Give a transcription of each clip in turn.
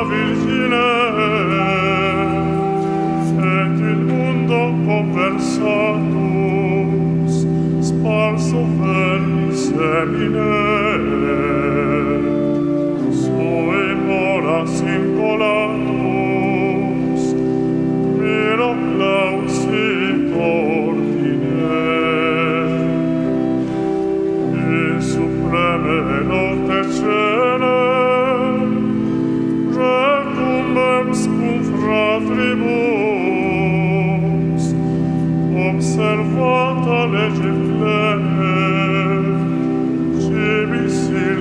Virgine, et il mundo conversatus, sparso verbis semine, sue horas incolatus, miro clausit ordine, in supreme notte cene, recumbens cum fratribus, observata lege plene, civis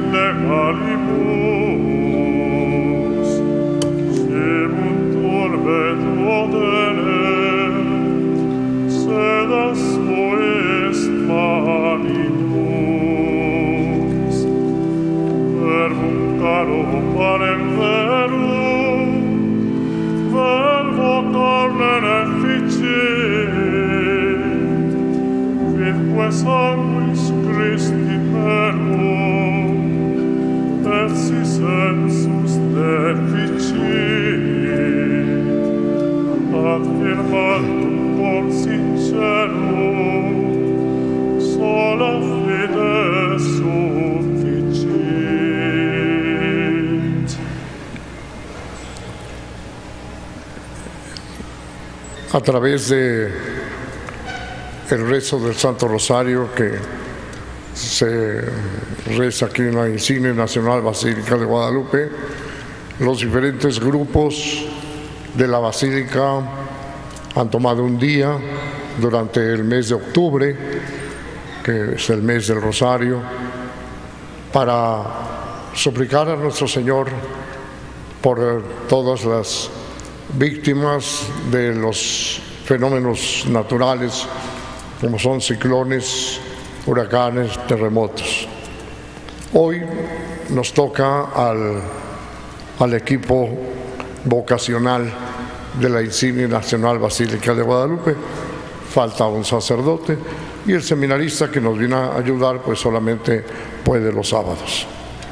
illegalibus, cibunt urbe duodene, sed a est manibus, verbum caro parem verum, verbo carnem efficit, vidque sanguis Christi verbum, et si sensus deficit, ad firmandum cor sincerum, sola fide sufficit. A través de el rezo del Santo Rosario que se reza aquí en la Insignia Nacional Basílica de Guadalupe, los diferentes grupos de la Basílica han tomado un día durante el mes de octubre, que es el mes del Rosario, para suplicar a nuestro Señor por todas las víctimas de los fenómenos naturales como son ciclones, huracanes, terremotos. Hoy nos toca al equipo vocacional de la Insignia Nacional Basílica de Guadalupe. Falta un sacerdote y el seminarista que nos viene a ayudar pues solamente puede los sábados.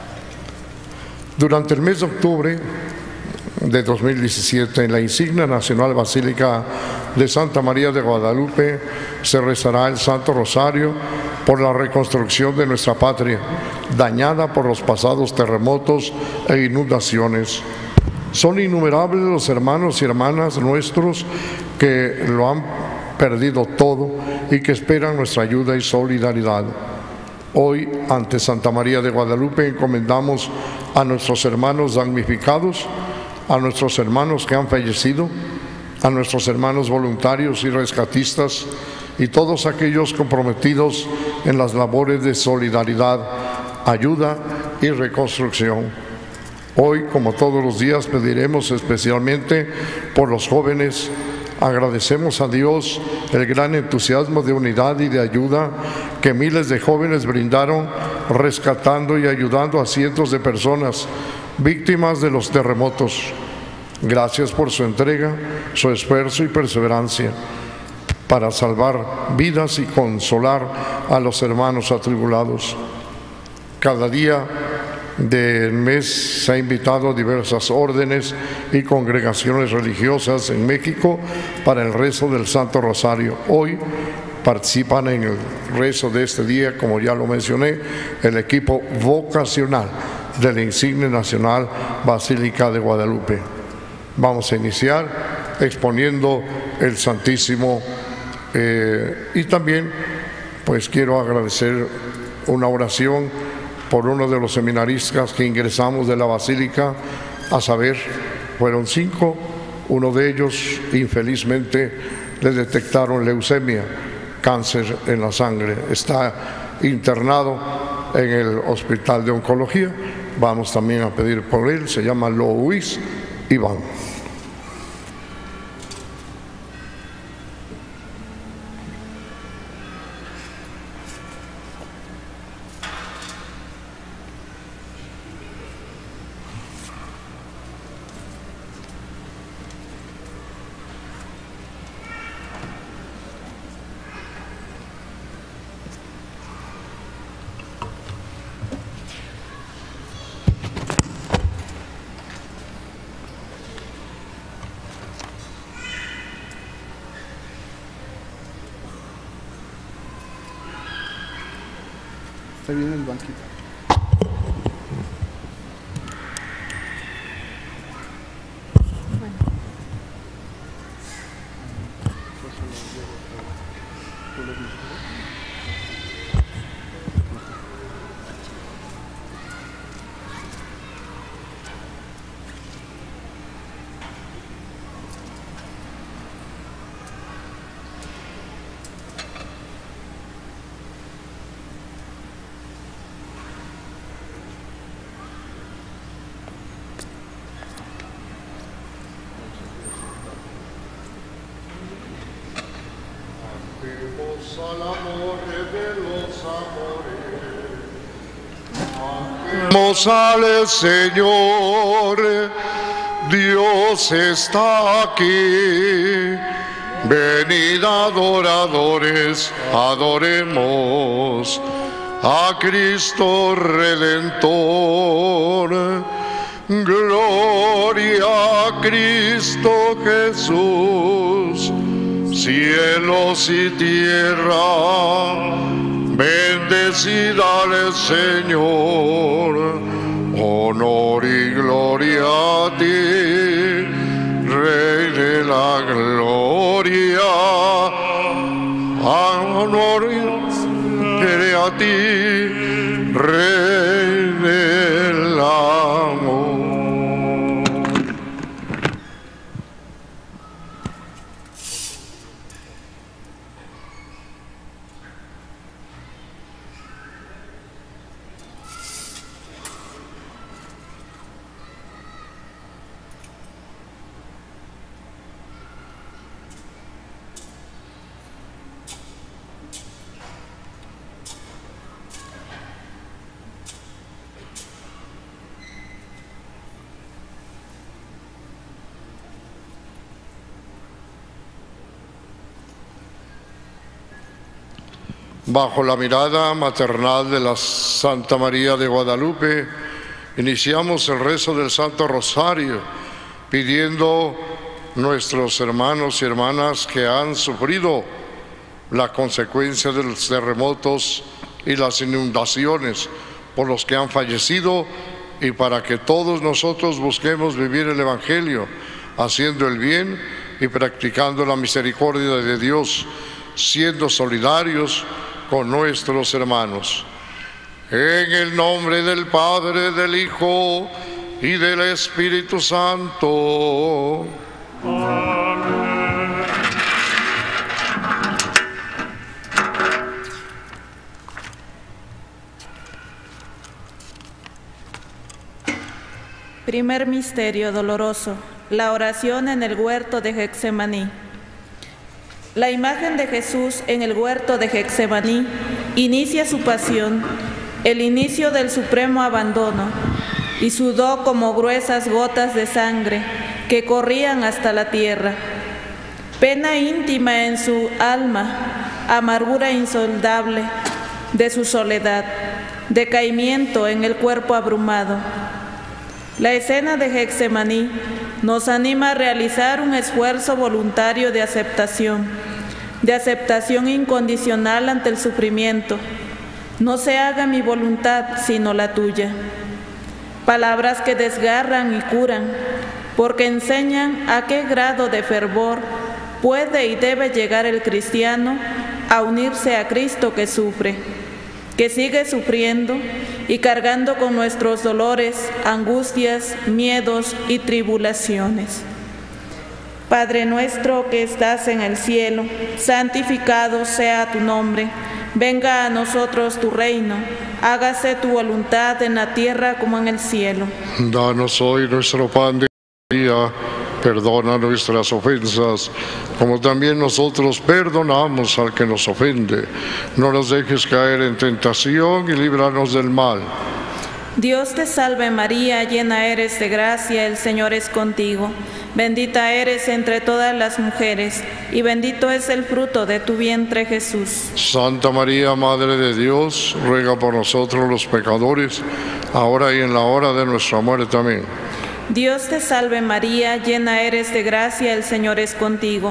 Durante el mes de octubre de 2017, en la Insignia Nacional Basílica de Santa María de Guadalupe se rezará el Santo Rosario por la reconstrucción de nuestra patria, dañada por los pasados terremotos e inundaciones. Son innumerables los hermanos y hermanas nuestros que lo han perdido todo y que esperan nuestra ayuda y solidaridad. Hoy, ante Santa María de Guadalupe, encomendamos a nuestros hermanos damnificados, a nuestros hermanos que han fallecido, a nuestros hermanos voluntarios y rescatistas y todos aquellos comprometidos en las labores de solidaridad, ayuda y reconstrucción. Hoy, como todos los días, pediremos especialmente por los jóvenes. Agradecemos a Dios el gran entusiasmo de unidad y de ayuda que miles de jóvenes brindaron, rescatando y ayudando a cientos de personas víctimas de los terremotos. Gracias por su entrega, su esfuerzo y perseverancia para salvar vidas y consolar a los hermanos atribulados. Cada día del mes se ha invitado a diversas órdenes y congregaciones religiosas en México para el rezo del Santo Rosario. Hoy participan en el rezo de este día, como ya lo mencioné, el equipo vocacional de la Insignia Nacional Basílica de Guadalupe. Vamos a iniciar exponiendo el Santísimo y también pues quiero agradecer una oración por uno de los seminaristas que ingresamos de la Basílica, a saber, fueron 5, uno de ellos infelizmente le detectaron leucemia, cáncer en la sangre, está internado en el Hospital de Oncología. Vamos también a pedir por él, se llama Luis Iván. Está bien el banquito. Al amor de los amores. Vamos al Señor, Dios está aquí. Venid adoradores, adoremos a Cristo Redentor. Gloria a Cristo Jesús. Cielos y tierra, bendecida al Señor, honor y gloria a ti, Rey de la gloria, honor y gloria a ti, Rey del amor. Bajo la mirada maternal de la Santa María de Guadalupe, iniciamos el rezo del Santo Rosario, pidiendo nuestros hermanos y hermanas que han sufrido la consecuencia de los terremotos y las inundaciones, por los que han fallecido, y para que todos nosotros busquemos vivir el Evangelio, haciendo el bien y practicando la misericordia de Dios, siendo solidarios con nuestros hermanos. En el nombre del Padre, del Hijo y del Espíritu Santo. Amén. Primer misterio doloroso, la oración en el huerto de Getsemaní. La imagen de Jesús en el huerto de Getsemaní inicia su pasión, el inicio del supremo abandono, y sudó como gruesas gotas de sangre que corrían hasta la tierra. Pena íntima en su alma, amargura insondable de su soledad, decaimiento en el cuerpo abrumado. La escena de Getsemaní nos anima a realizar un esfuerzo voluntario de aceptación incondicional ante el sufrimiento. No se haga mi voluntad, sino la tuya. Palabras que desgarran y curan, porque enseñan a qué grado de fervor puede y debe llegar el cristiano a unirse a Cristo que sufre, que sigue sufriendo y cargando con nuestros dolores, angustias, miedos y tribulaciones. Padre nuestro que estás en el cielo, santificado sea tu nombre. Venga a nosotros tu reino, hágase tu voluntad en la tierra como en el cielo. Danos hoy nuestro pan de cada día, perdona nuestras ofensas, como también nosotros perdonamos al que nos ofende. No nos dejes caer en tentación y líbranos del mal. Dios te salve María, llena eres de gracia, el Señor es contigo. Bendita eres entre todas las mujeres, y bendito es el fruto de tu vientre, Jesús. Santa María, Madre de Dios, ruega por nosotros los pecadores, ahora y en la hora de nuestra muerte. Amén. Dios te salve María, llena eres de gracia, el Señor es contigo.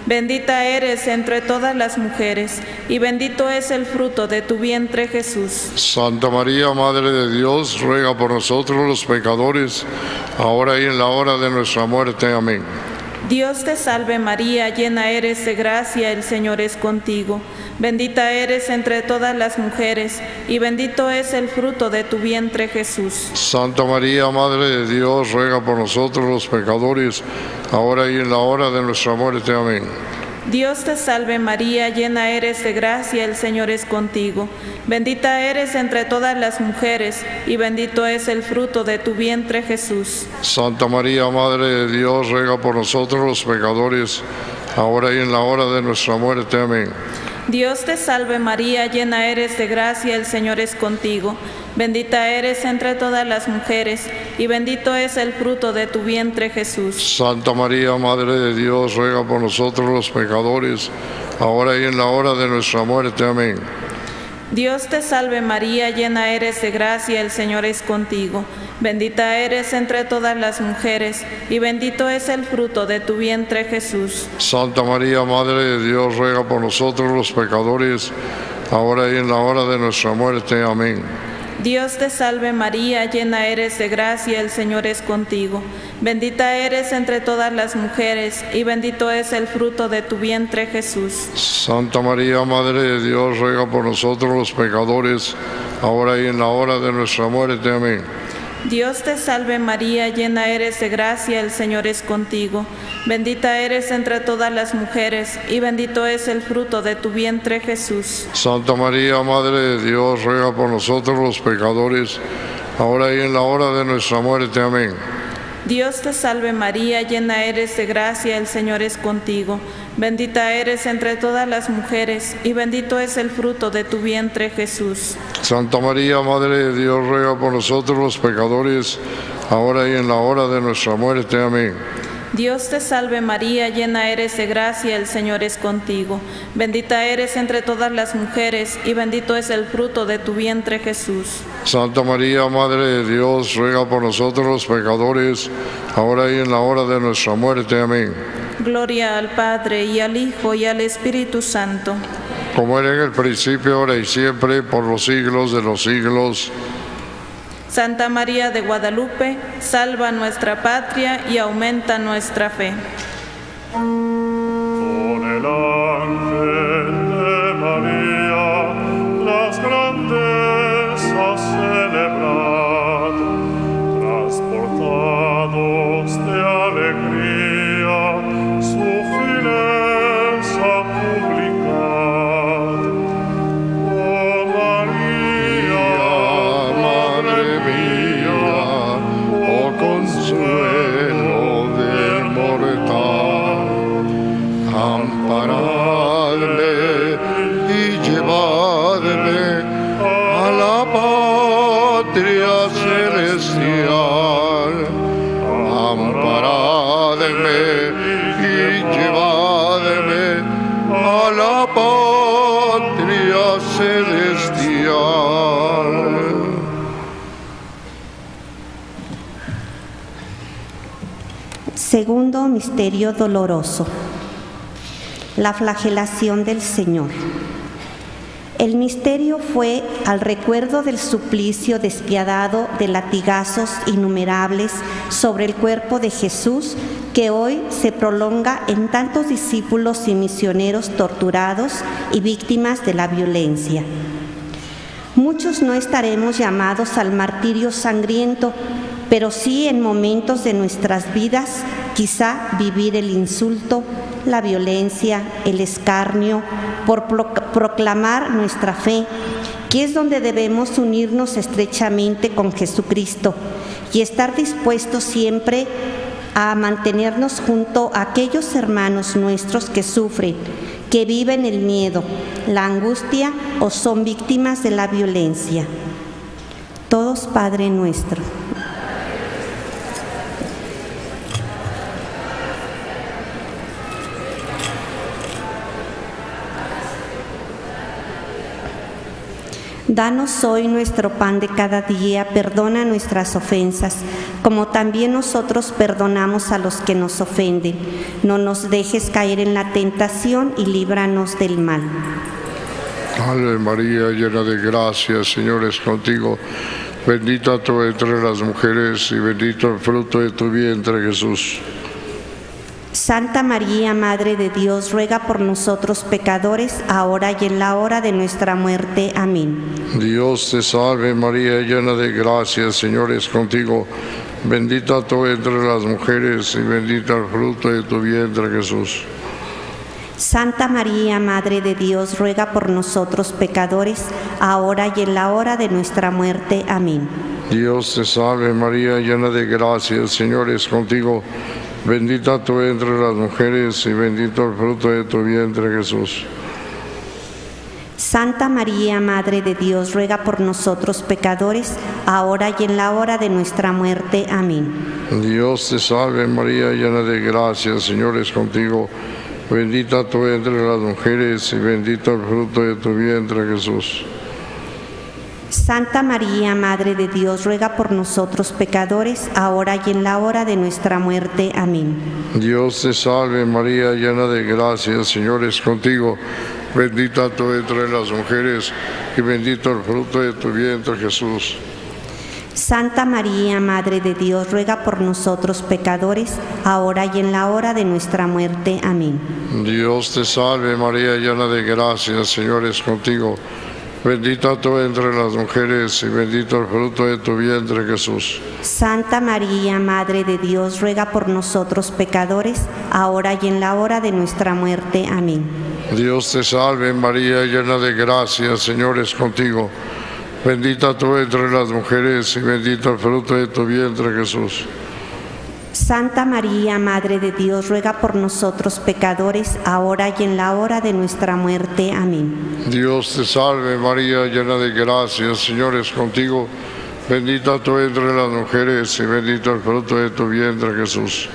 Bendita eres entre todas las mujeres, y bendito es el fruto de tu vientre, Jesús. Santa María, Madre de Dios, ruega por nosotros los pecadores, ahora y en la hora de nuestra muerte. Amén. Dios te salve María, llena eres de gracia, el Señor es contigo. Bendita eres entre todas las mujeres, y bendito es el fruto de tu vientre, Jesús. Santa María, Madre de Dios, ruega por nosotros los pecadores, ahora y en la hora de nuestra muerte. Amén. Dios te salve María, llena eres de gracia, el Señor es contigo. Bendita eres entre todas las mujeres, y bendito es el fruto de tu vientre, Jesús. Santa María, Madre de Dios, ruega por nosotros los pecadores, ahora y en la hora de nuestra muerte. Amén. Dios te salve María, llena eres de gracia, el Señor es contigo. Bendita eres entre todas las mujeres, y bendito es el fruto de tu vientre, Jesús. Santa María, Madre de Dios, ruega por nosotros los pecadores, ahora y en la hora de nuestra muerte. Amén. Dios te salve María, llena eres de gracia, el Señor es contigo. Bendita eres entre todas las mujeres, y bendito es el fruto de tu vientre, Jesús. Santa María, Madre de Dios, ruega por nosotros los pecadores, ahora y en la hora de nuestra muerte. Amén. Dios te salve María, llena eres de gracia, el Señor es contigo. Bendita eres entre todas las mujeres, y bendito es el fruto de tu vientre, Jesús. Santa María, Madre de Dios, ruega por nosotros los pecadores, ahora y en la hora de nuestra muerte. Amén. Dios te salve María, llena eres de gracia, el Señor es contigo. Bendita eres entre todas las mujeres, y bendito es el fruto de tu vientre, Jesús. Santa María, Madre de Dios, ruega por nosotros los pecadores, ahora y en la hora de nuestra muerte. Amén. Dios te salve María, llena eres de gracia, el Señor es contigo. Bendita eres entre todas las mujeres, y bendito es el fruto de tu vientre, Jesús. Santa María, Madre de Dios, ruega por nosotros los pecadores, ahora y en la hora de nuestra muerte. Amén. Dios te salve María, llena eres de gracia, el Señor es contigo. Bendita eres entre todas las mujeres, y bendito es el fruto de tu vientre, Jesús. Santa María, Madre de Dios, ruega por nosotros los pecadores, ahora y en la hora de nuestra muerte. Amén. Gloria al Padre, y al Hijo, y al Espíritu Santo. Como era en el principio, ahora y siempre, por los siglos de los siglos. Santa María de Guadalupe, salva nuestra patria y aumenta nuestra fe. Con el ángel de María, las grandezas celebrad, transportados de alegría, su fineza publicad. Oh María, Madre mía, oh consuelo del mortal, amparadme y llevadme a la patria celestial. Amparadme y llevadme a la patria celestial. Segundo misterio doloroso: la flagelación del Señor. El misterio fue al recuerdo del suplicio despiadado de latigazos innumerables sobre el cuerpo de Jesús, que hoy se prolonga en tantos discípulos y misioneros torturados y víctimas de la violencia. Muchos no estaremos llamados al martirio sangriento, pero sí en momentos de nuestras vidas, quizá vivir el insulto, la violencia, el escarnio, por proclamar nuestra fe, que es donde debemos unirnos estrechamente con Jesucristo y estar dispuestos siempre a mantenernos junto a aquellos hermanos nuestros que sufren, que viven el miedo, la angustia o son víctimas de la violencia. Todos, Padre nuestro. Danos hoy nuestro pan de cada día, perdona nuestras ofensas, como también nosotros perdonamos a los que nos ofenden. No nos dejes caer en la tentación y líbranos del mal. Ave María, llena de gracia, el Señor es contigo. Bendita tú entre las mujeres y bendito el fruto de tu vientre, Jesús. Santa María, Madre de Dios, ruega por nosotros pecadores, ahora y en la hora de nuestra muerte. Amén. Dios te salve María, llena de gracia, el Señor es contigo. Bendita tú entre las mujeres y bendito el fruto de tu vientre, Jesús. Santa María, Madre de Dios, ruega por nosotros pecadores, ahora y en la hora de nuestra muerte. Amén. Dios te salve María, llena de gracia, el Señor es contigo. Bendita tú entre las mujeres y bendito el fruto de tu vientre, Jesús. Santa María, Madre de Dios, ruega por nosotros pecadores, ahora y en la hora de nuestra muerte. Amén. Dios te salve María, llena de gracia, el Señor es contigo. Bendita tú entre las mujeres y bendito el fruto de tu vientre, Jesús. Santa María, Madre de Dios, ruega por nosotros pecadores, ahora y en la hora de nuestra muerte. Amén. Dios te salve María, llena de gracia, el Señor es contigo. Bendita tú entre las mujeres y bendito el fruto de tu vientre, Jesús. Santa María, Madre de Dios, ruega por nosotros pecadores, ahora y en la hora de nuestra muerte. Amén. Dios te salve María, llena de gracia, el Señor es contigo. Bendita tú entre las mujeres y bendito el fruto de tu vientre, Jesús. Santa María, Madre de Dios, ruega por nosotros pecadores, ahora y en la hora de nuestra muerte. Amén. Dios te salve María, llena de gracia, el Señor es contigo. Bendita tú entre las mujeres y bendito el fruto de tu vientre, Jesús. Santa María, Madre de Dios, ruega por nosotros pecadores, ahora y en la hora de nuestra muerte. Amén. Dios te salve María, llena de gracia, el Señor es contigo. Bendita tú entre las mujeres y bendito el fruto de tu vientre, Jesús.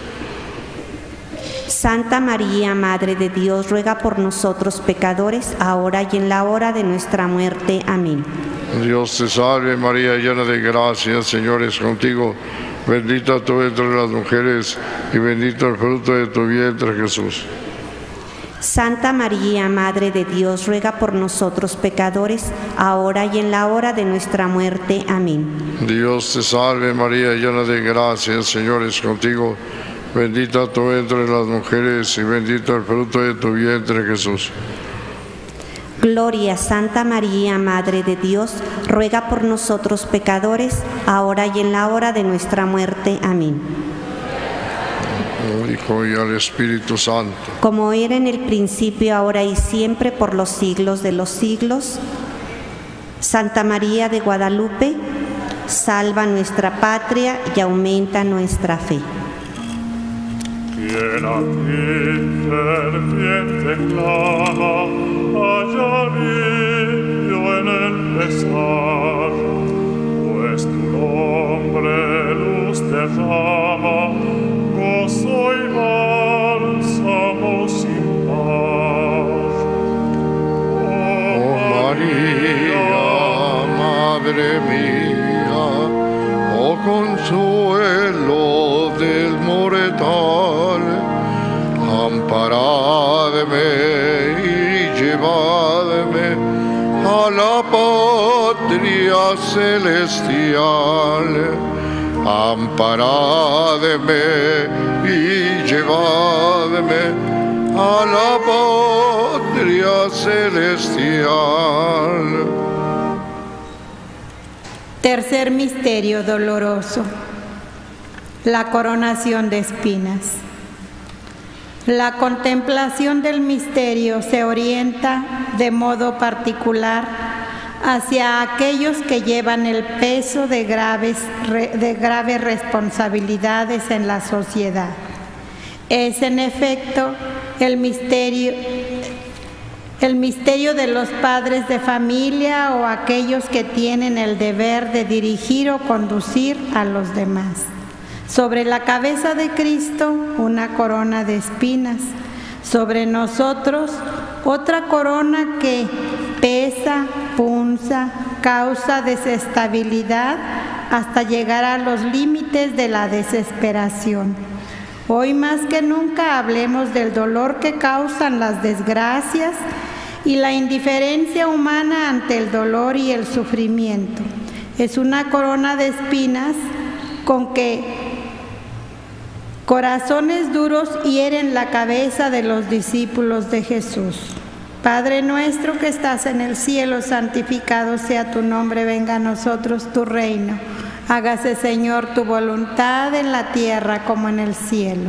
Santa María, Madre de Dios, ruega por nosotros pecadores, ahora y en la hora de nuestra muerte. Amén. Dios te salve María, llena de gracia, el Señor es contigo. Bendita tú entre las mujeres y bendito el fruto de tu vientre, Jesús. Santa María, Madre de Dios, ruega por nosotros pecadores, ahora y en la hora de nuestra muerte. Amén. Dios te salve María, llena de gracia, el Señor es contigo. Bendita tú entre las mujeres y bendito el fruto de tu vientre, Jesús. Gloria, Santa María, Madre de Dios, ruega por nosotros pecadores, ahora y en la hora de nuestra muerte. Amén. Al Hijo y al Espíritu Santo. Como era en el principio, ahora y siempre, por los siglos de los siglos. Santa María de Guadalupe, salva nuestra patria y aumenta nuestra fe. Quien a ti ferviente clama, haya alivio en el pesar, pues tu nombre luz derrama, gozo y bálsamo sin par. Oh María, Madre mía, oh consuelo del mortal, amparadme y llevadme a la patria celestial. Amparadme y llevadme a la patria celestial. Tercer misterio doloroso: la coronación de espinas. La contemplación del misterio se orienta de modo particular hacia aquellos que llevan el peso de graves responsabilidades en la sociedad. Es en efecto el misterio de los padres de familia o aquellos que tienen el deber de dirigir o conducir a los demás. Sobre la cabeza de Cristo, una corona de espinas. Sobre nosotros, otra corona que pesa, punza, causa desestabilidad hasta llegar a los límites de la desesperación. Hoy más que nunca hablemos del dolor que causan las desgracias y la indiferencia humana ante el dolor y el sufrimiento. Es una corona de espinas con que corazones duros hieren la cabeza de los discípulos de Jesús. Padre nuestro que estás en el cielo, santificado sea tu nombre, venga a nosotros tu reino. Hágase, Señor, tu voluntad en la tierra como en el cielo.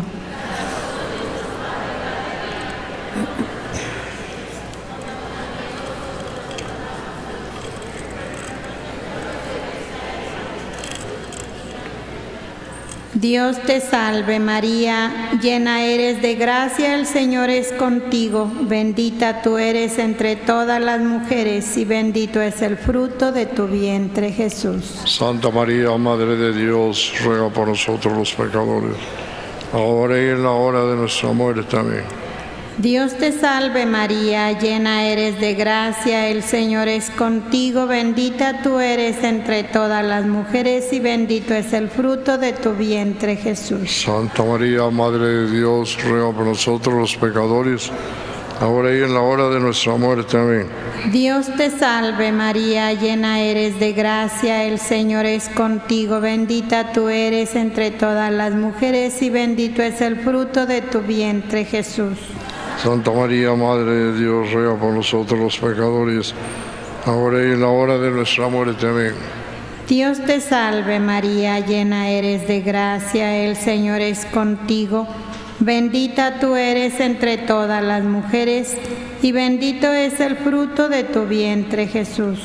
Dios te salve María, llena eres de gracia, el Señor es contigo, bendita tú eres entre todas las mujeres y bendito es el fruto de tu vientre Jesús. Santa María, Madre de Dios, ruega por nosotros los pecadores, ahora y en la hora de nuestra muerte. Amén. Dios te salve María, llena eres de gracia, el Señor es contigo, bendita tú eres entre todas las mujeres y bendito es el fruto de tu vientre Jesús. Santa María, Madre de Dios, ruega por nosotros los pecadores, ahora y en la hora de nuestra muerte. Amén. Dios te salve María, llena eres de gracia, el Señor es contigo, bendita tú eres entre todas las mujeres y bendito es el fruto de tu vientre Jesús. Santa María, Madre de Dios, ruega por nosotros los pecadores, ahora y en la hora de nuestra muerte. Amén. Dios te salve María, llena eres de gracia, el Señor es contigo, bendita tú eres entre todas las mujeres y bendito es el fruto de tu vientre Jesús.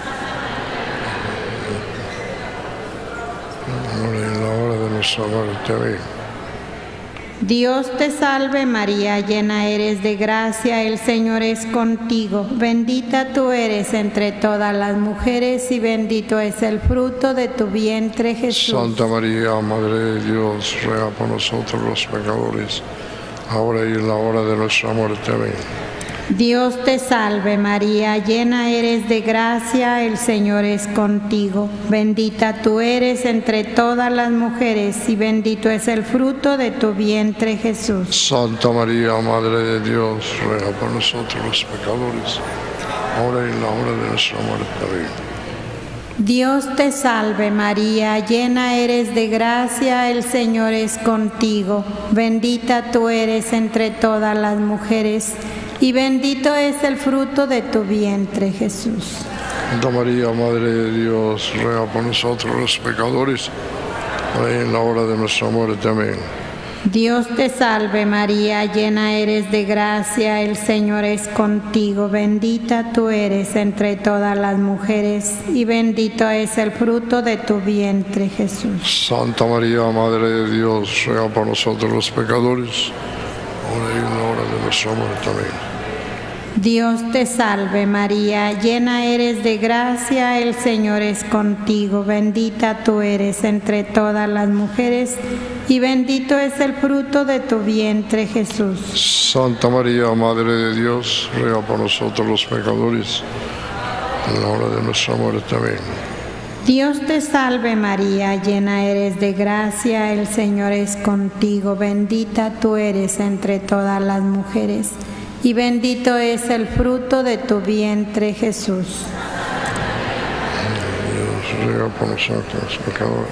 Ahora y en la hora de nuestra muerte. Amén. Dios te salve María, llena eres de gracia, el Señor es contigo, bendita tú eres entre todas las mujeres y bendito es el fruto de tu vientre Jesús. Santa María, Madre de Dios, ruega por nosotros los pecadores, ahora y en la hora de nuestra muerte. Amén. Dios te salve María, llena eres de gracia, el Señor es contigo, bendita tú eres entre todas las mujeres y bendito es el fruto de tu vientre Jesús. Santa María, Madre de Dios, ruega por nosotros los pecadores, ahora y en la hora de nuestra muerte. Amén. Dios te salve María, llena eres de gracia, el Señor es contigo, bendita tú eres entre todas las mujeres y bendito es el fruto de tu vientre Jesús. Santa María, Madre de Dios, ruega por nosotros los pecadores, ahora y en la hora de nuestra muerte. Amén. Dios te salve María, llena eres de gracia, el Señor es contigo, bendita tú eres entre todas las mujeres y bendito es el fruto de tu vientre Jesús. Santa María, Madre de Dios, ruega por nosotros los pecadores, ahora y en la hora de nuestra muerte. Amén. Dios te salve María, llena eres de gracia, el Señor es contigo, bendita tú eres entre todas las mujeres y bendito es el fruto de tu vientre Jesús. Santa María, Madre de Dios, ruega por nosotros los pecadores, en la hora de nuestra muerte. Amén. Dios te salve María, llena eres de gracia, el Señor es contigo, bendita tú eres entre todas las mujeres y bendito es el fruto de tu vientre Jesús. Dios ruega por nosotros los pecadores.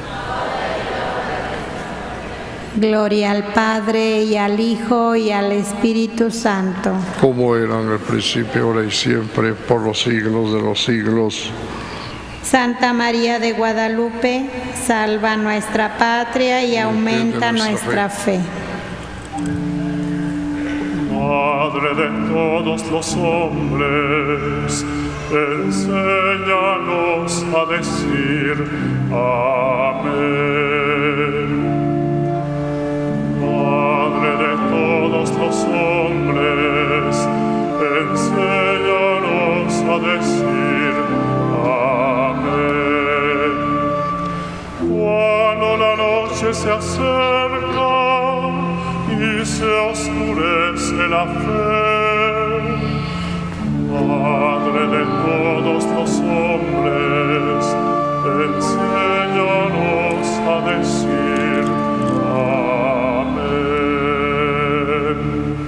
Gloria al Padre y al Hijo y al Espíritu Santo. Como era en el principio, ahora y siempre, por los siglos de los siglos. Santa María de Guadalupe, salva nuestra patria y aumenta nuestra fe. Madre de todos los hombres, enséñanos a decir amén. Madre de todos los hombres, enséñanos a decir amén. Cuando la noche se acerca y se oscurece la fe, Madre de todos los hombres, enséñanos a decir amén.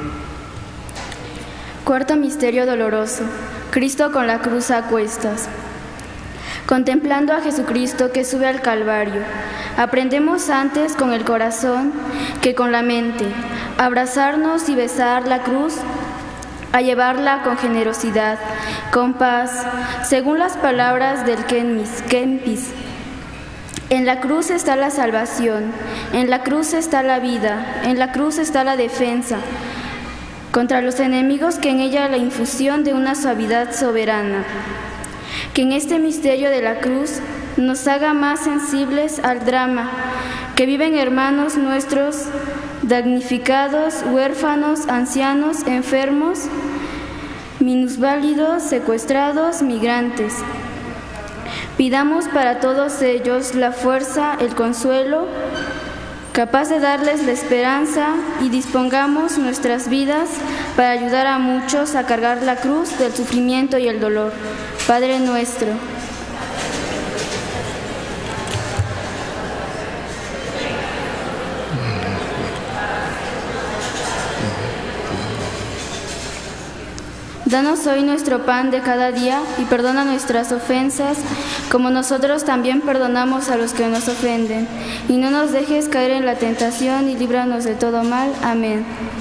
Cuarto misterio doloroso. Cristo con la cruz a cuestas. Contemplando a Jesucristo que sube al Calvario, aprendemos antes con el corazón que con la mente, abrazarnos y besar la cruz, a llevarla con generosidad, con paz, según las palabras del Kempis. En la cruz está la salvación, en la cruz está la vida, en la cruz está la defensa contra los enemigos, que en ella la infusión de una suavidad soberana. Que en este misterio de la cruz nos haga más sensibles al drama que viven hermanos nuestros damnificados, huérfanos, ancianos, enfermos, minusválidos, secuestrados, migrantes. Pidamos para todos ellos la fuerza, el consuelo, capaz de darles la esperanza, y dispongamos nuestras vidas para ayudar a muchos a cargar la cruz del sufrimiento y el dolor. Padre nuestro, danos hoy nuestro pan de cada día, y perdona nuestras ofensas, como nosotros también perdonamos a los que nos ofenden. Y no nos dejes caer en la tentación, y líbranos de todo mal. Amén.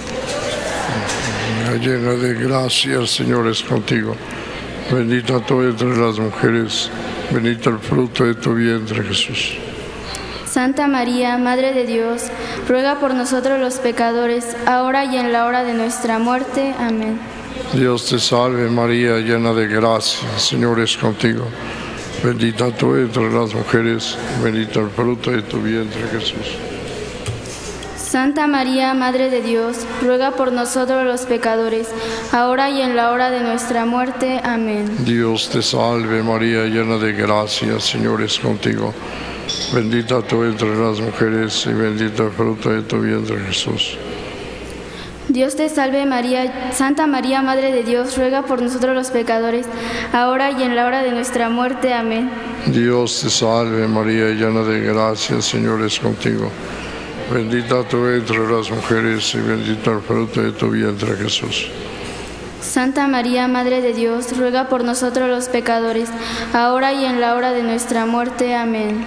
Llena de gracia, el Señor es contigo. Bendita tú entre las mujeres, bendito el fruto de tu vientre, Jesús. Santa María, Madre de Dios, ruega por nosotros los pecadores, ahora y en la hora de nuestra muerte. Amén. Dios te salve María, llena de gracia, el Señor es contigo. Bendita tú entre las mujeres, bendito el fruto de tu vientre, Jesús. Santa María, Madre de Dios, ruega por nosotros los pecadores, ahora y en la hora de nuestra muerte. Amén. Dios te salve María, llena de gracia, el Señor es contigo. Bendita tú entre las mujeres y bendito el fruto de tu vientre, Jesús. Dios te salve María, Santa María, Madre de Dios, ruega por nosotros los pecadores, ahora y en la hora de nuestra muerte. Amén. Dios te salve María, llena de gracia, el Señor es contigo. Bendita tú entre las mujeres y bendito el fruto de tu vientre, Jesús. Santa María, Madre de Dios, ruega por nosotros los pecadores, ahora y en la hora de nuestra muerte. Amén.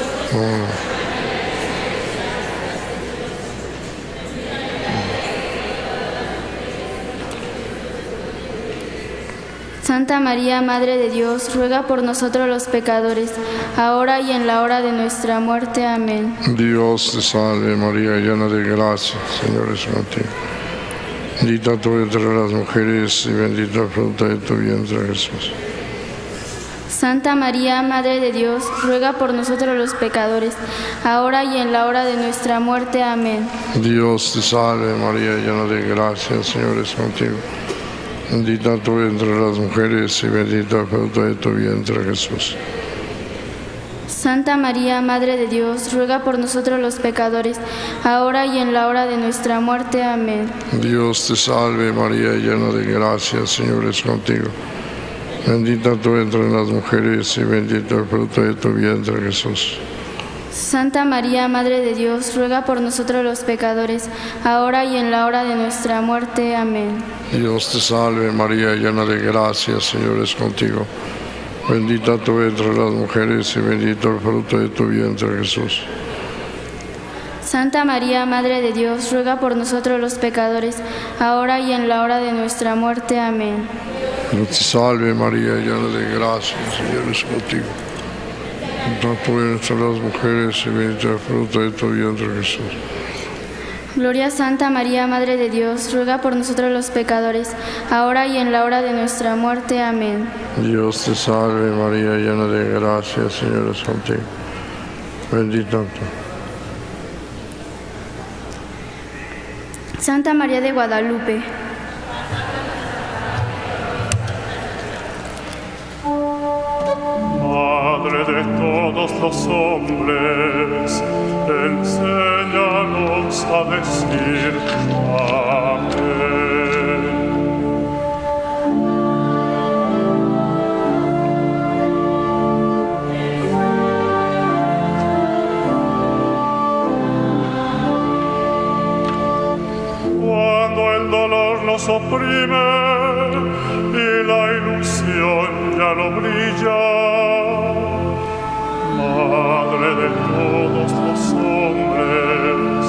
Santa María, Madre de Dios, ruega por nosotros los pecadores, ahora y en la hora de nuestra muerte. Amén. Dios te salve María, llena de gracia, el Señor es contigo. Bendita tú entre las mujeres y bendito el fruto de tu vientre, Jesús. Santa María, Madre de Dios, ruega por nosotros los pecadores, ahora y en la hora de nuestra muerte. Amén. Dios te salve María, llena de gracia, el Señor es contigo. Bendita tú entre las mujeres y bendito el fruto de tu vientre, Jesús. Santa María, Madre de Dios, ruega por nosotros los pecadores, ahora y en la hora de nuestra muerte. Amén. Dios te salve María, llena de gracia, el Señor es contigo. Bendita tú entre las mujeres y bendito el fruto de tu vientre, Jesús. Santa María, Madre de Dios, ruega por nosotros los pecadores, ahora y en la hora de nuestra muerte. Amén. Dios te salve María, llena de gracia, el Señor es contigo. Bendita tú entre las mujeres y bendito el fruto de tu vientre, Jesús. Santa María, Madre de Dios, ruega por nosotros los pecadores, ahora y en la hora de nuestra muerte. Amén. Dios te salve María, llena de gracia, el Señor es contigo. Bendita tú entre las mujeres y bendito el fruto de tu vientre, Jesús. Gloria a Santa María, Madre de Dios, ruega por nosotros los pecadores, ahora y en la hora de nuestra muerte. Amén. Dios te salve María, llena de gracia, el Señor es contigo. Bendita tú. Santa María de Guadalupe, Madre de todos los hombres, enséñanos a decir amén. nos oprime y la ilusión ya no brilla. Madre de todos los hombres,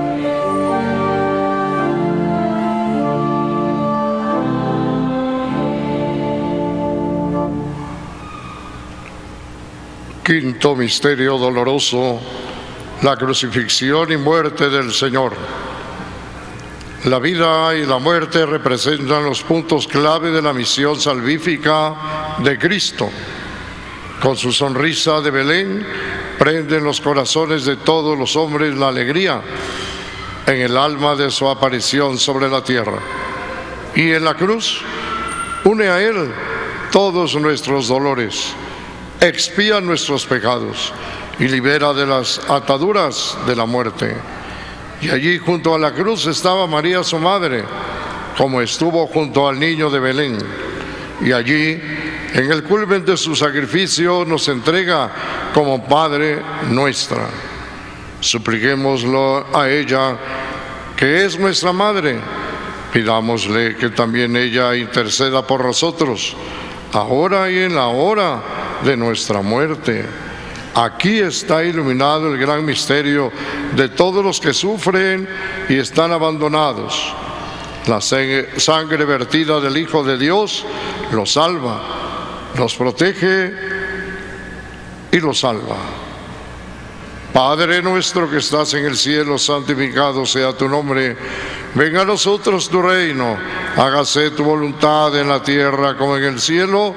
quinto misterio doloroso, la crucifixión y muerte del Señor. La vida y la muerte representan los puntos clave de la misión salvífica de Cristo. Con su sonrisa de Belén, prende en los corazones de todos los hombres la alegría en el alma de su aparición sobre la tierra. Y en la cruz, une a Él todos nuestros dolores, expía nuestros pecados y libera de las ataduras de la muerte. Y allí junto a la cruz estaba María su madre, como estuvo junto al niño de Belén. Y allí, en el culmen de su sacrificio, nos entrega como Madre nuestra. Supliquémoslo a ella, que es nuestra Madre. Pidámosle que también ella interceda por nosotros, ahora y en la hora de nuestra muerte. Aquí está iluminado el gran misterio de todos los que sufren y están abandonados. La sangre vertida del Hijo de Dios los salva, los protege y los salva. Padre nuestro que estás en el cielo, santificado sea tu nombre. Venga a nosotros tu reino, hágase tu voluntad en la tierra como en el cielo.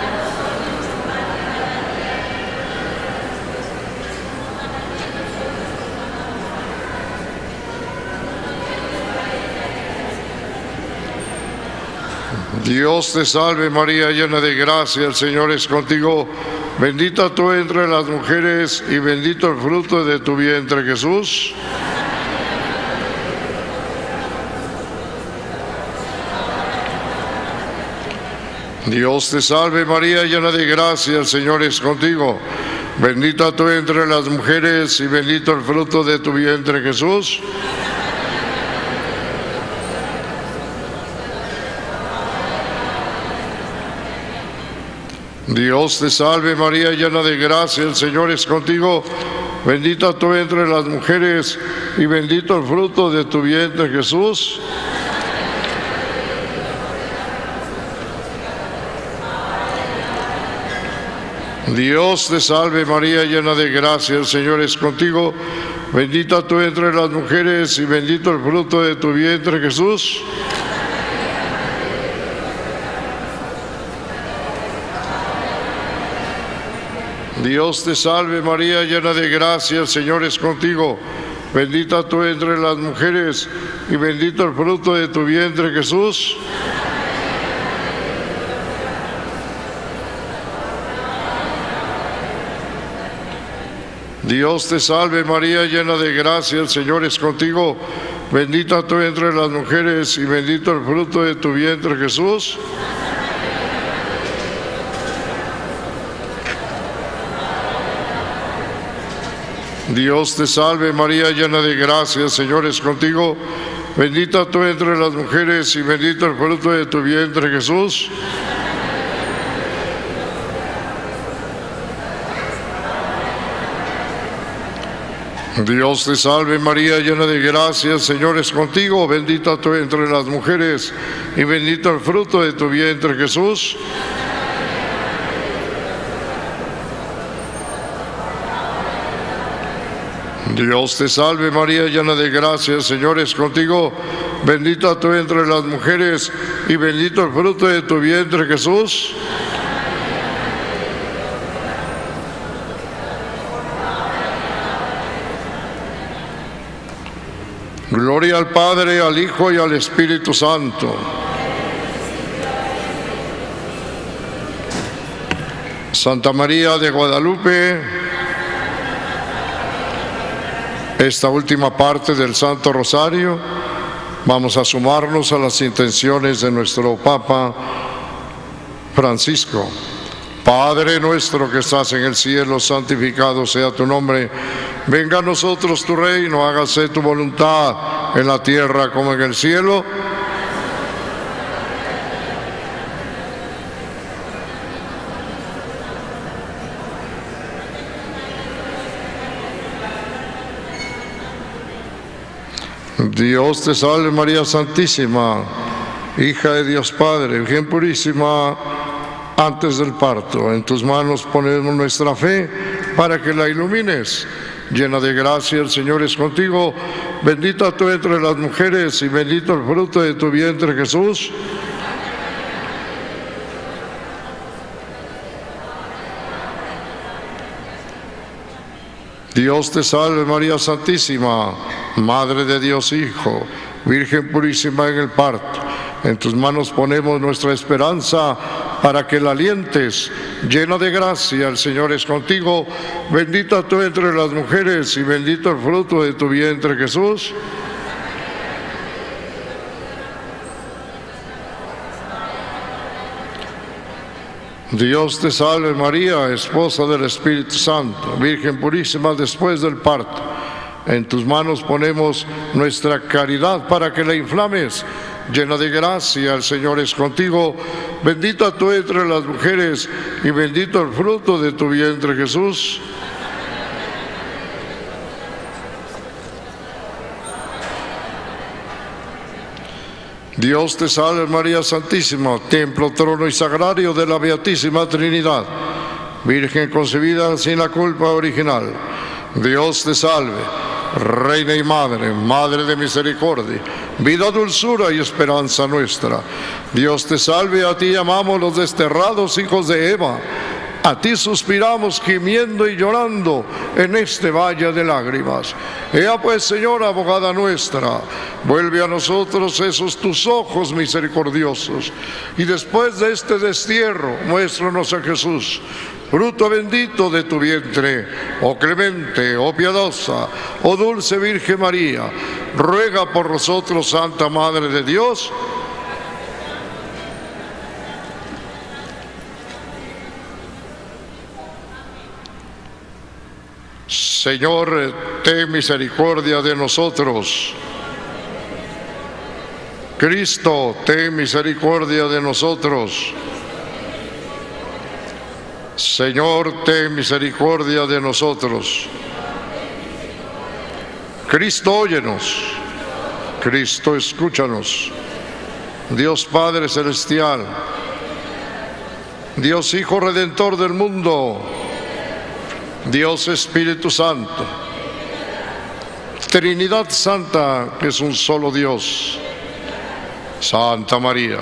Dios te salve María, llena de gracia, el Señor es contigo. Bendita tú entre las mujeres y bendito el fruto de tu vientre, Jesús. Dios te salve María, llena de gracia, el Señor es contigo. Bendita tú entre las mujeres y bendito el fruto de tu vientre, Jesús. Dios te salve María, llena de gracia, el Señor es contigo. Bendita tú entre las mujeres y bendito el fruto de tu vientre, Jesús. Dios te salve María, llena de gracia, el Señor es contigo. Bendita tú entre las mujeres y bendito el fruto de tu vientre, Jesús. Dios te salve María, llena de gracia, el Señor es contigo. Bendita tú entre las mujeres y bendito el fruto de tu vientre, Jesús. Dios te salve María, llena de gracia, el Señor es contigo. Bendita tú entre las mujeres y bendito el fruto de tu vientre, Jesús. Dios te salve María, llena de gracia, el Señor es contigo. Bendita tú entre las mujeres y bendito el fruto de tu vientre, Jesús. Dios te salve María, llena de gracia, el Señor es contigo. Bendita tú entre las mujeres y bendito el fruto de tu vientre, Jesús. Dios te salve María, llena de gracia, el Señor es contigo. Bendita tú entre las mujeres y bendito el fruto de tu vientre, Jesús. Gloria al Padre, al Hijo y al Espíritu Santo. Santa María de Guadalupe, esta última parte del Santo Rosario, vamos a sumarnos a las intenciones de nuestro Papa Francisco. Padre nuestro que estás en el cielo, santificado sea tu nombre. Venga a nosotros tu reino, hágase tu voluntad en la tierra como en el cielo. Dios te salve María Santísima, hija de Dios Padre, Virgen purísima antes del parto. En tus manos ponemos nuestra fe para que la ilumines. Llena de gracia, el Señor es contigo. Bendita tú entre las mujeres y bendito el fruto de tu vientre, Jesús. Dios te salve María Santísima, Madre de Dios Hijo, Virgen purísima en el parto. En tus manos ponemos nuestra esperanza para que la alientes. Llena de gracia, el Señor es contigo. Bendita tú entre las mujeres y bendito el fruto de tu vientre, Jesús. Dios te salve María, esposa del Espíritu Santo, Virgen purísima después del parto. En tus manos ponemos nuestra caridad para que la inflames. Llena de gracia, el Señor es contigo. Bendita tú entre las mujeres y bendito el fruto de tu vientre, Jesús. Dios te salve María Santísima, templo, trono y sagrario de la Beatísima Trinidad, Virgen concebida sin la culpa original. Dios te salve, Reina y Madre, Madre de misericordia, vida, dulzura y esperanza nuestra. Dios te salve, a ti llamamos los desterrados hijos de Eva. A ti suspiramos gimiendo y llorando en este valle de lágrimas. Ea pues, Señora, abogada nuestra, vuelve a nosotros esos tus ojos misericordiosos, y después de este destierro, muéstranos a Jesús, fruto bendito de tu vientre. Oh clemente, oh piadosa, oh dulce Virgen María, ruega por nosotros, Santa Madre de Dios. Señor, ten misericordia de nosotros. Cristo, ten misericordia de nosotros. Señor, ten misericordia de nosotros. Cristo, óyenos. Cristo, escúchanos. Dios Padre Celestial, Dios Hijo Redentor del mundo, Dios Espíritu Santo, Trinidad Santa, que es un solo Dios. Santa María,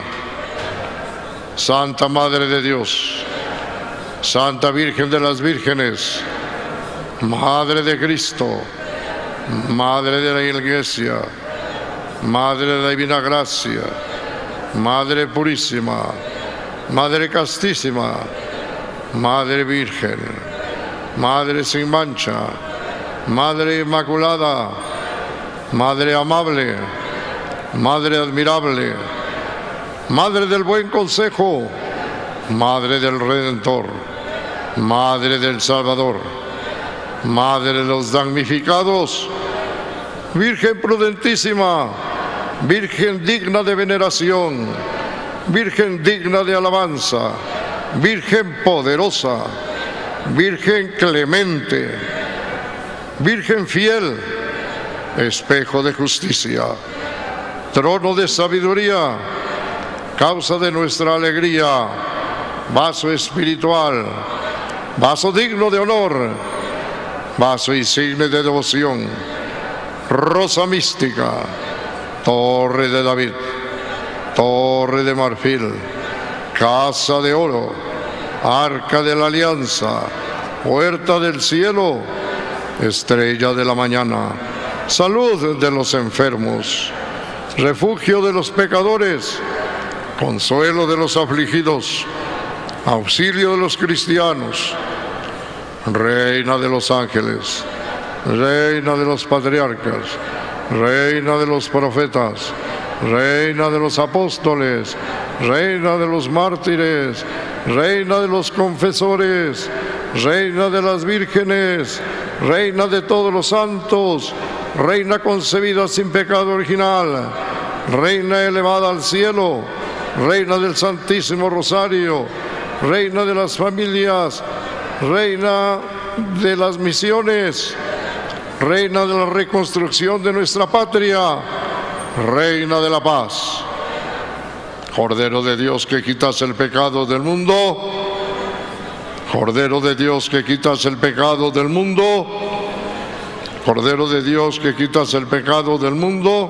Santa Madre de Dios, Santa Virgen de las Vírgenes, Madre de Cristo, Madre de la Iglesia, Madre de la Divina Gracia, Madre Purísima, Madre Castísima, Madre Virgen, Madre sin mancha, Madre Inmaculada, Madre amable, Madre admirable, Madre del buen consejo, Madre del Redentor, Madre del Salvador, Madre de los damnificados, Virgen prudentísima, Virgen digna de veneración, Virgen digna de alabanza, Virgen poderosa, Virgen clemente, Virgen fiel, espejo de justicia, trono de sabiduría, causa de nuestra alegría, vaso espiritual, vaso digno de honor, vaso insigne de devoción, rosa mística, torre de David, torre de marfil, casa de oro, arca de la alianza, puerta del cielo, estrella de la mañana, salud de los enfermos, refugio de los pecadores, consuelo de los afligidos, auxilio de los cristianos, reina de los ángeles, reina de los patriarcas, reina de los profetas, reina de los apóstoles, reina de los mártires, reina de los confesores, reina de las vírgenes, reina de todos los santos, reina concebida sin pecado original, reina elevada al cielo, reina del Santísimo Rosario, reina de las familias, reina de las misiones, Reina de la reconstrucción de nuestra patria, Reina de la paz. Cordero de Dios que quitas el pecado del mundo, Cordero de Dios que quitas el pecado del mundo, Cordero de Dios que quitas el pecado del mundo.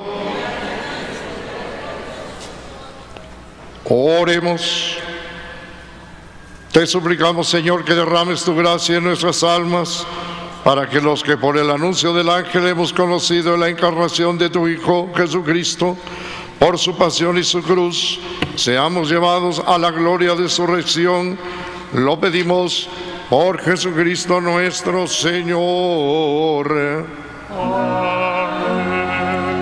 Oremos. Te suplicamos, Señor, que derrames tu gracia en nuestras almas, para que los que por el anuncio del ángel hemos conocido la encarnación de tu Hijo Jesucristo, por su pasión y su cruz, seamos llevados a la gloria de su resurrección. Lo pedimos por Jesucristo nuestro Señor. Amén.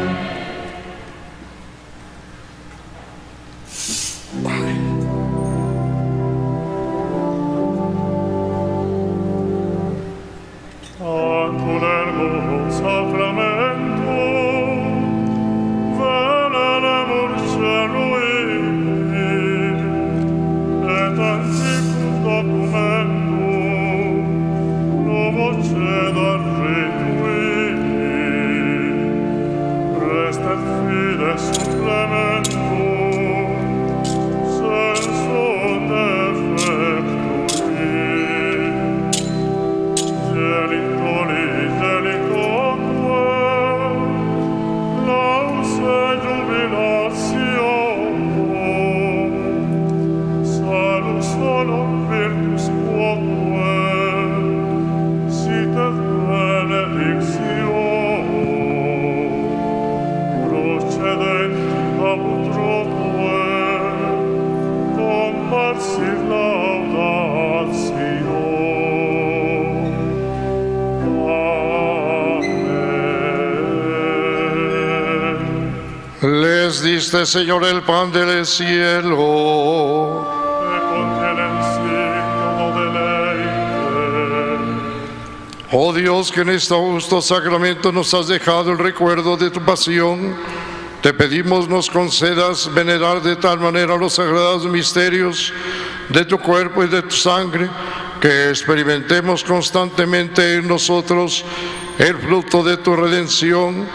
Les diste, Señor, el pan del cielo. Que contiene en sí todo deleite. Oh Dios, que en este augusto sacramento nos has dejado el recuerdo de tu pasión, te pedimos nos concedas venerar de tal manera los sagrados misterios de tu cuerpo y de tu sangre, que experimentemos constantemente en nosotros el fruto de tu redención.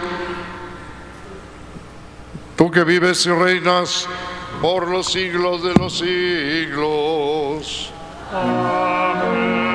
Tú que vives y reinas por los siglos de los siglos. Amén.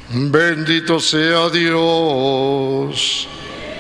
Bendito sea Dios.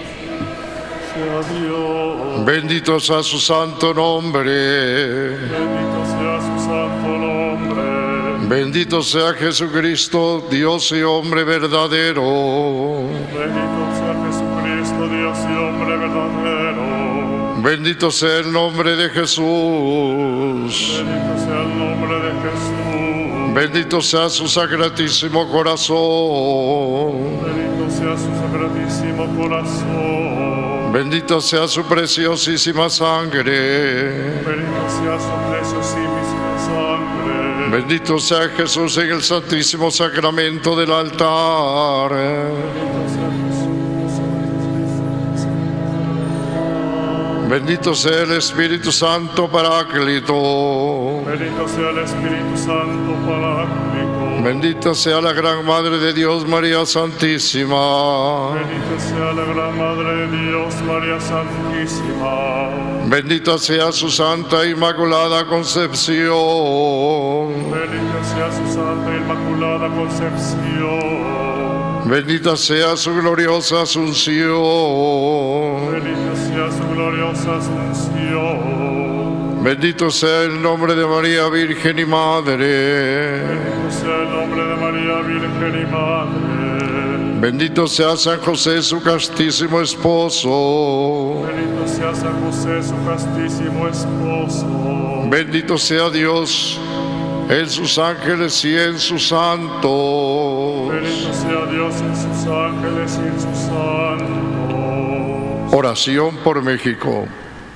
Bendito sea su santo nombre. Bendito sea su santo nombre. Bendito sea Jesucristo, Dios y hombre verdadero. Bendito sea Jesucristo, Dios y hombre verdadero. Bendito sea el nombre de Jesús. Bendito sea el nombre de Jesús. Bendito sea su sacratísimo corazón. Bendito sea su sacratísimo corazón. Bendito sea su preciosísima sangre. Bendito sea su preciosísima sangre. Bendito sea Jesús en el santísimo sacramento del altar. Bendito sea el Espíritu Santo Paráclito. Bendito sea el Espíritu Santo Paráclito. Bendita sea la gran Madre de Dios, María Santísima. Bendita sea la gran Madre de Dios, María Santísima. Bendita sea su Santa Inmaculada Concepción. Bendita sea su Santa Inmaculada Concepción. Bendita sea su gloriosa Asunción. Bendita sea su gloriosa Asunción. Bendito sea el nombre de María Virgen y Madre. Bendito sea el nombre de María Virgen y Madre. Bendito sea San José, su castísimo esposo. Bendito sea San José, su castísimo esposo. Bendito sea Dios en sus ángeles y en sus santos. Bendito sea Dios en sus ángeles y en sus santos. Oración por México.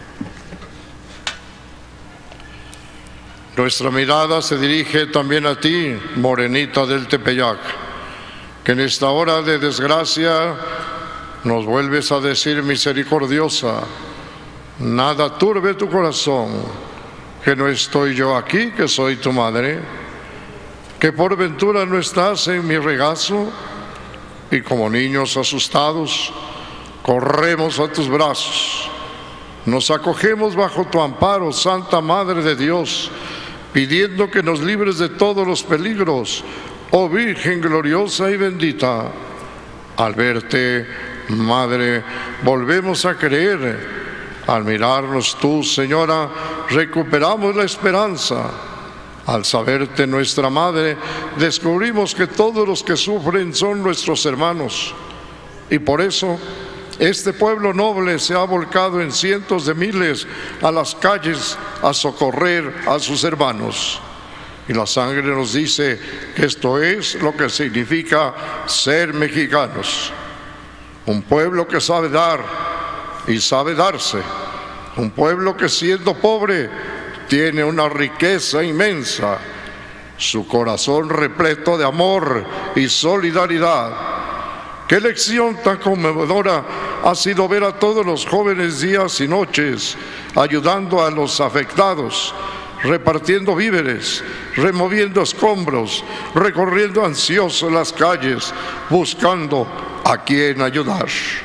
Nuestra mirada se dirige también a ti, Morenita del Tepeyac, que en esta hora de desgracia nos vuelves a decir misericordiosa: nada turbe tu corazón, que no estoy yo aquí, que soy tu madre, que por ventura no estás en mi regazo, y como niños asustados corremos a tus brazos, nos acogemos bajo tu amparo, Santa Madre de Dios, pidiendo que nos libres de todos los peligros, oh Virgen gloriosa y bendita. Al verte, Madre, volvemos a creer. Al mirarnos tú, Señora, recuperamos la esperanza. Al saberte nuestra Madre, descubrimos que todos los que sufren son nuestros hermanos. Y por eso, este pueblo noble se ha volcado en cientos de miles a las calles a socorrer a sus hermanos. Y la sangre nos dice que esto es lo que significa ser mexicanos. Un pueblo que sabe dar y sabe darse. Un pueblo que siendo pobre tiene una riqueza inmensa. Su corazón repleto de amor y solidaridad. Qué lección tan conmovedora ha sido ver a todos los jóvenes días y noches ayudando a los afectados, repartiendo víveres, removiendo escombros, recorriendo ansiosos las calles, buscando a quién ayudar.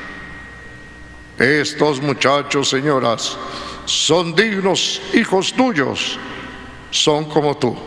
Estos muchachos, señoras, son dignos hijos tuyos, son como tú.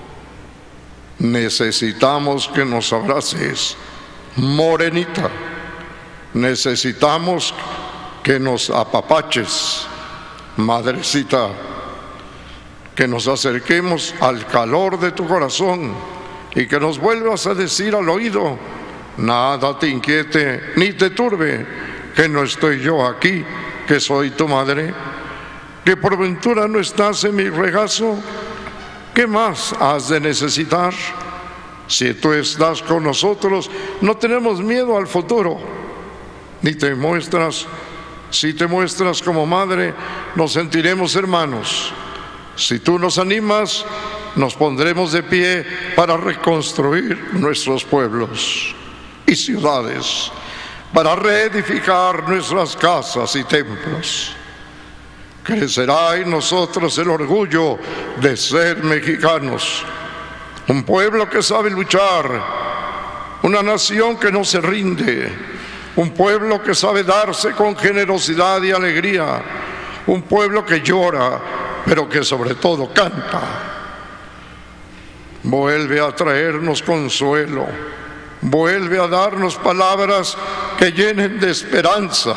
Necesitamos que nos abraces, Morenita. Necesitamos que nos apapaches, Madrecita, que nos acerquemos al calor de tu corazón y que nos vuelvas a decir al oído: nada te inquiete ni te turbe, que no estoy yo aquí, que soy tu madre, que por ventura no estás en mi regazo. ¿Qué más has de necesitar? Si tú estás con nosotros, no tenemos miedo al futuro. Ni te muestras, si te muestras como madre, nos sentiremos hermanos. Si tú nos animas, nos pondremos de pie para reconstruir nuestros pueblos y ciudades, para reedificar nuestras casas y templos. Crecerá en nosotros el orgullo de ser mexicanos, un pueblo que sabe luchar, una nación que no se rinde, un pueblo que sabe darse con generosidad y alegría, un pueblo que llora, pero que sobre todo canta. Vuelve a traernos consuelo, Vuelve a darnos palabras que llenen de esperanza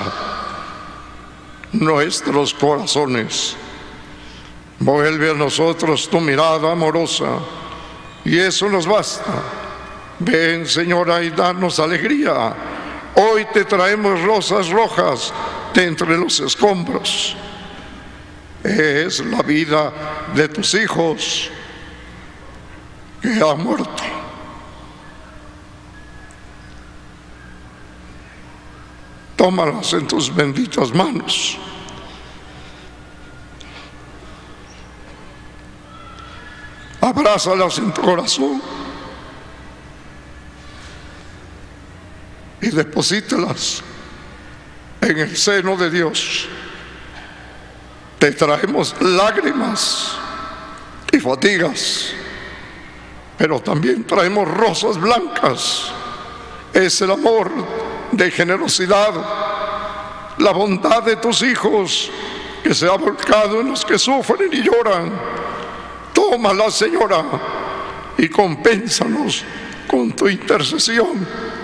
nuestros corazones. Vuelve a nosotros tu mirada amorosa, y eso nos basta. Ven, Señora, y danos alegría. Hoy te traemos rosas rojas de entre los escombros. Es la vida de tus hijos que ha muerto. Tómalas en tus benditas manos. Abrázalas en tu corazón y deposítalas en el seno de Dios. Te traemos lágrimas y fatigas, pero también traemos rosas blancas. Es el amor de generosidad, la bondad de tus hijos que se ha volcado en los que sufren y lloran. Tómala, Señora, y compénsanos con tu intercesión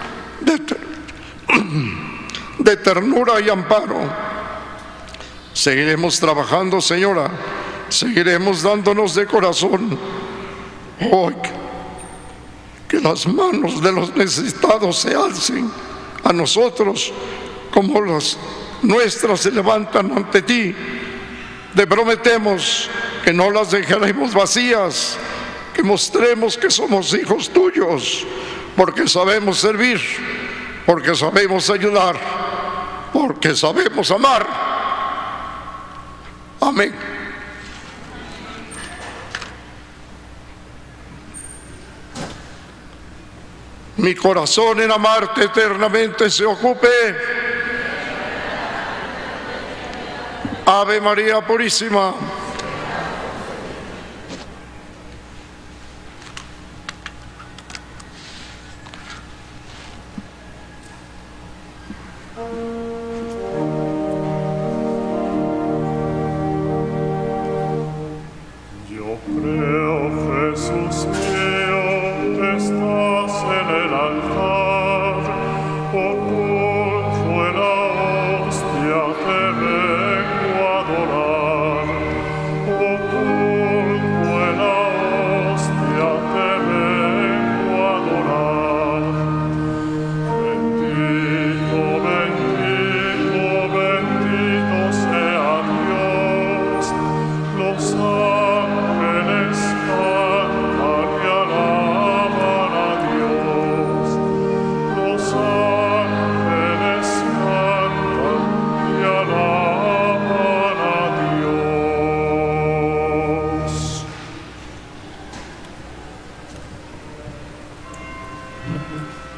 de ternura y amparo. Seguiremos trabajando, Señora, seguiremos dándonos de corazón. Hoy, que las manos de los necesitados se alcen a nosotros como las nuestras se levantan ante ti. Te prometemos que no las dejaremos vacías, que mostremos que somos hijos tuyos, porque sabemos servir, porque sabemos ayudar, porque sabemos amar. Amén. Mi corazón en amarte eternamente se ocupe. Ave María Purísima. Yo creo, Jesús mío, estás en el altar, oculto en la hostia, te vengo a adorar. Oculto en la hostia, te vengo a adorar. Bendito, bendito, bendito sea Dios. Los ángeles cantan y alaban a Dios. Los ángeles cantan y alaban a Dios.